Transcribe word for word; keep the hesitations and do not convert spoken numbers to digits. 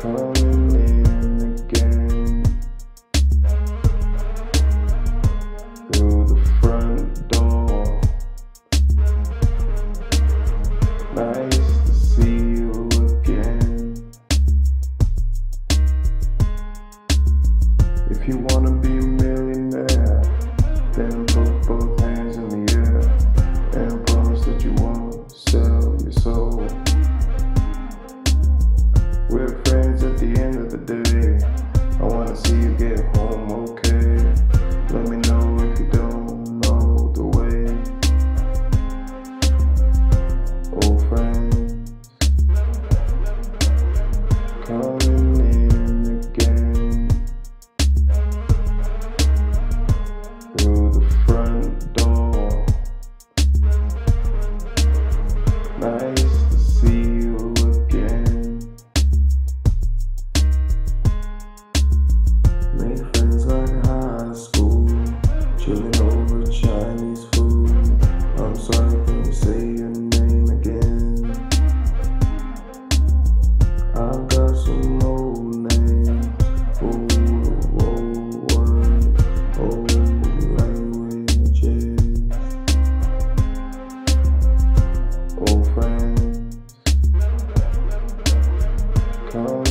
coming in again through the front door. Nice to see you again. If you wanna be a millionaire, then put both hands in the air and promise that you won't sell your soul. We're friends at the end of the day. I wanna see you get home okay. Let me know if you don't know the way. Old friends coming in again through the front door. Nice to see you again. Make friends like high school, chilling over Chinese food. I'm sorry, can you say your name again? I've got some old names, old, old words, old languages. Old friends come